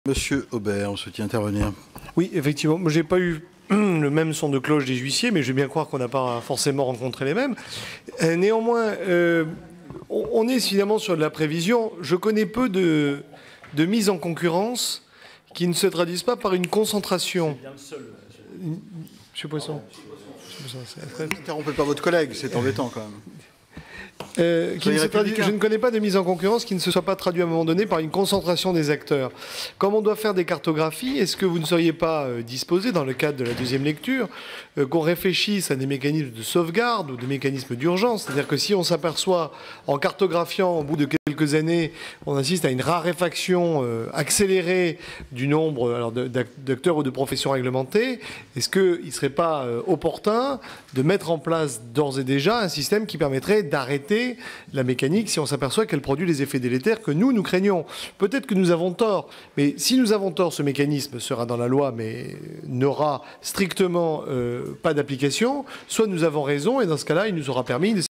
Monsieur Aubert, on souhaite intervenir. Oui, effectivement. Moi, j'ai pas eu le même son de cloche des huissiers, mais je vais bien croire qu'on n'a pas forcément rencontré les mêmes. Néanmoins, on est évidemment sur de la prévision. Je connais peu de mise en concurrence qui ne se traduisent pas par une concentration. C'est bien le seul. Monsieur Poisson. N'interrompez pas votre collègue, c'est embêtant quand même. Je ne connais pas de mise en concurrence qui ne se soit pas traduit à un moment donné par une concentration des acteurs. Comme on doit faire des cartographies, est-ce que vous ne seriez pas disposé, dans le cadre de la deuxième lecture, qu'on réfléchisse à des mécanismes de sauvegarde ou des mécanismes d'urgence? C'est-à-dire que si on s'aperçoit, en cartographiant, au bout de quelques années, on assiste à une raréfaction accélérée du nombre d'acteurs ou de professions réglementées, est-ce qu'il ne serait pas opportun de mettre en place d'ores et déjà un système qui permettrait d'arrêter la mécanique si on s'aperçoit qu'elle produit les effets délétères que nous craignons? Peut-être que nous avons tort, mais si nous avons tort, ce mécanisme sera dans la loi, mais n'aura strictement pas d'application. Soit nous avons raison, et dans ce cas-là, il nous aura permis